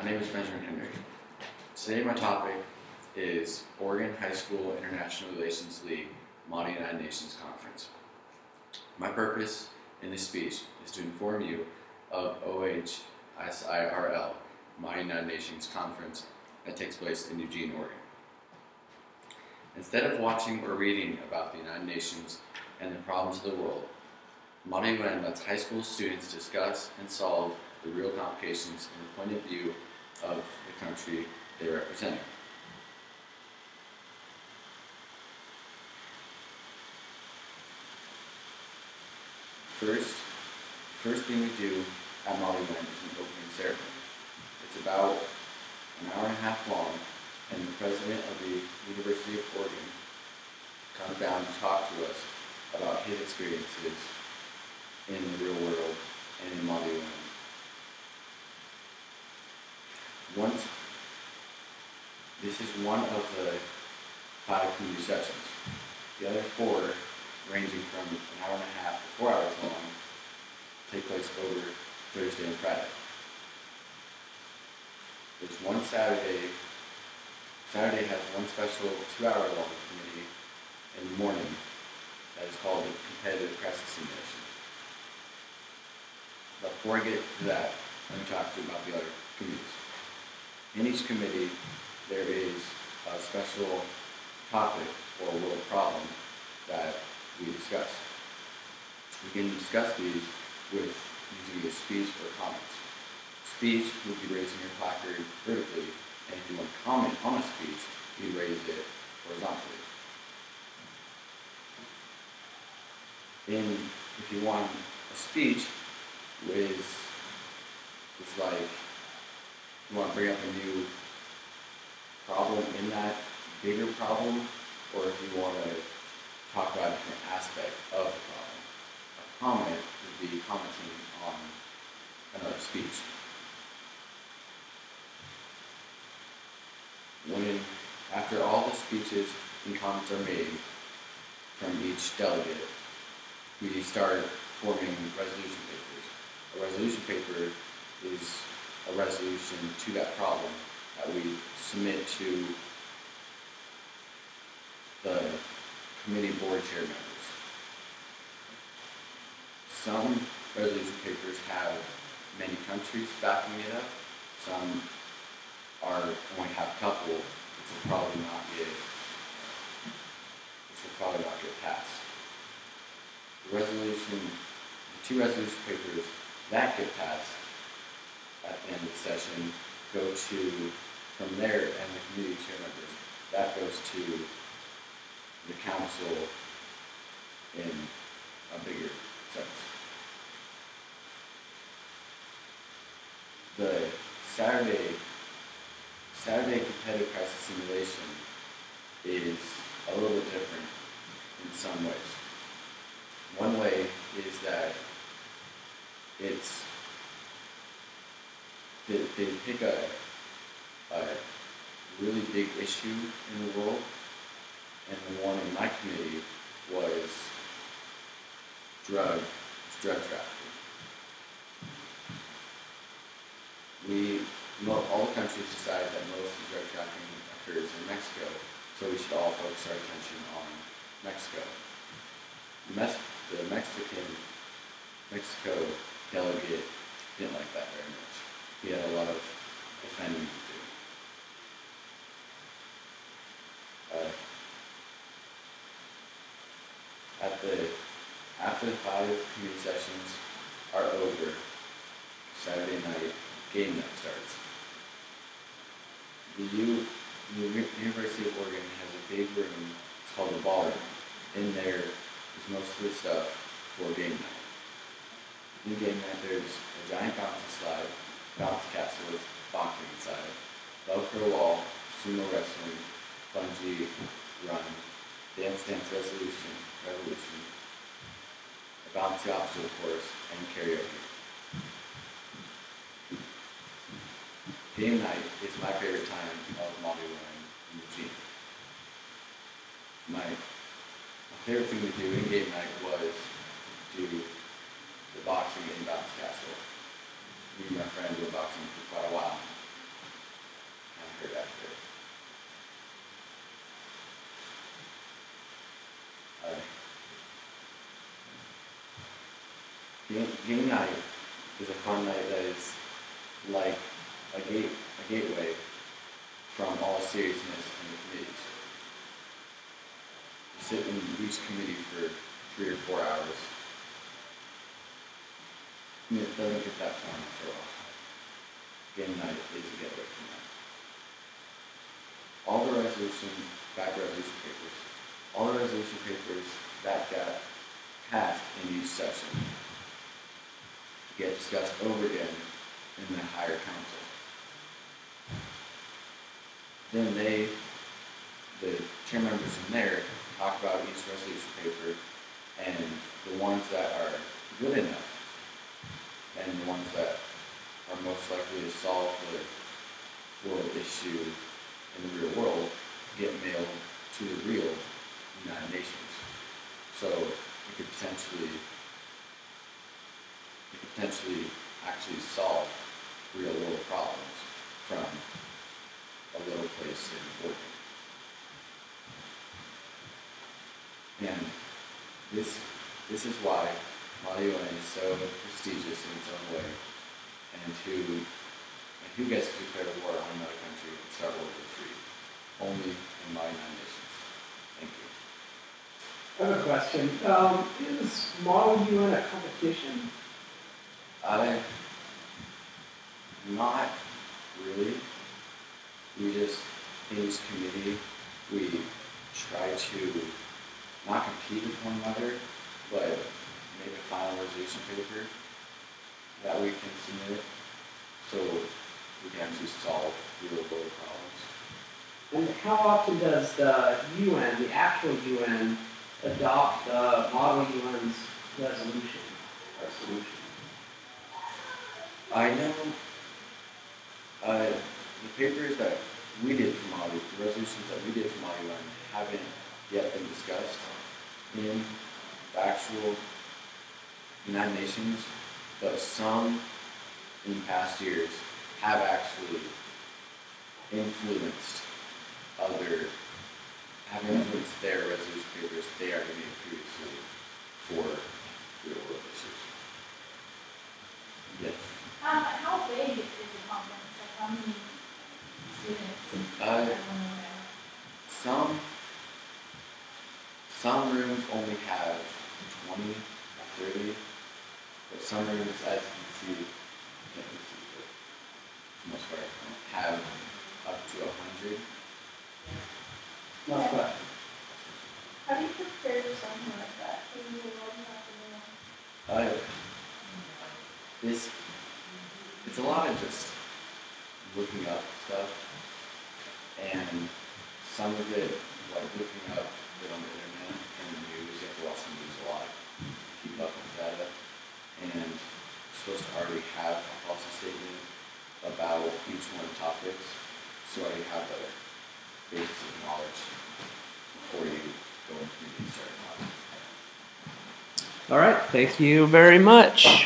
name is Benjamin Henry. Today my topic is Oregon High School International Relations League Model United Nations Conference. My purpose in this speech is to inform you of OHSIRL, Model United Nations Conference that takes place in Eugene, Oregon. Instead of watching or reading about the United Nations and the problems of the world, Model UN lets high school students discuss and solve the real complications from the point of view of the country they are representing. First thing we do at Model UN is an opening ceremony. It's about an hour and a half long, and the president of the University of Oregon comes down to talk to us about his experiences in the real world and in Model UN. This is one of the 5 community sessions. The other 4, ranging from an hour and a half to 4 hours long, take place over Thursday and Friday. There's one Saturday. Saturday has one special 2-hour long committee in the morning that is called the Competitive Crisis Simulation. But before I get to that, let me talk to you about the other committees. In each committee, there is a special topic or world problem that we discuss. We can discuss these with using either speech or comments. Speech would be raising your placard vertically, and if you want to comment on a speech, you raise it horizontally. If you want a speech, it's like you want to bring up a new problem in that bigger problem, or if you want to talk about a different aspect of the problem. A comment would be commenting on another speech. After all the speeches and comments are made from each delegate, we start forming resolution papers. A resolution paper is a resolution to that problem that we submit to the committee board chair members. Some resolution papers have many countries backing it up. Some only have a couple, which will probably not get passed. The 2 resolution papers that get passed at the end of the session go to, from there and the committee chair members, that goes to the council in a bigger sense. The Saturday competitive crisis simulation is a little bit different in some ways. One way is that they pick a really big issue in the world, and the one in my committee was drug trafficking. All the countries decide that most of the drug trafficking occurs in Mexico, so we should all focus our attention on Mexico. The Mexico delegate didn't like that very much. He had a lot of defending to do. After the 5 community sessions are over, Saturday night, game night starts. The University of Oregon has a big room, it's called the ballroom. In there is most of the stuff for game night. In game night, there's a giant bounce castle with boxing inside, Velcro wall, sumo wrestling, bungee run, dance revolution, a bouncy obstacle course, and karaoke. Game night is my favorite time of Model UN in Eugene. My favorite thing to do in game night was do the boxing in Bounce Castle. Me and my friend were boxing for quite a while. Game night is a fun night that is like a gateway from all seriousness in the committees. You sit in each committee for 3 or 4 hours. And it doesn't get that fun after a while. Game night is a getaway from that. Back to resolution papers, all the resolution papers that got passed in each session get discussed over again in the higher council. Then the chair members in there, talk about each resolution paper and the ones that are good enough and the ones that are most likely to solve the world issue in the real world get mailed to the real United Nations. So it could potentially actually solve real world problems from a little place in Oregon. And this is why Model UN is so prestigious in its own way, and who gets to declare war on another country and start World War III? Only in my United Nations. Thank you. I have a question. Is Model UN a competition? Not really. We just, in each committee, we try to not compete with one another, but make a final resolution paper that we can submit so we can actually solve real world problems. And how often does the UN, the actual UN, adopt the Model UN's resolution? I know the papers that we did for Model, the resolutions that we did for Model UN haven't yet been discussed in the actual United Nations, but some in past years have actually influenced their resolution papers they already made previously for real world issues. Yes. How big is the conference? Like how many students? Some rooms only have 20 or 30, but some rooms, as you can see, but for the most part, have up to 100. Last question. How do you prepare for something like that? Because you will have to know. It's a lot of just looking up stuff, and some of it, like looking up it on the internet and the news. You have to watch the news a lot, keep up with data, and you're supposed to already have a policy statement about each one of the topics, so you already have the basis of knowledge before you go into the meeting and start talking. All right. Thank you very much.